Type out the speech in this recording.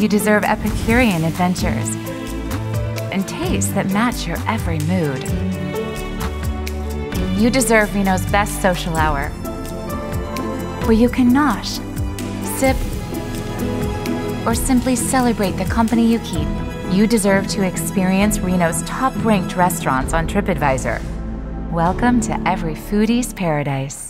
You deserve Epicurean adventures and tastes that match your every mood. You deserve Reno's best social hour, where you can nosh, sip, or simply celebrate the company you keep. You deserve to experience Reno's top-ranked restaurants on TripAdvisor. Welcome to every foodie's paradise.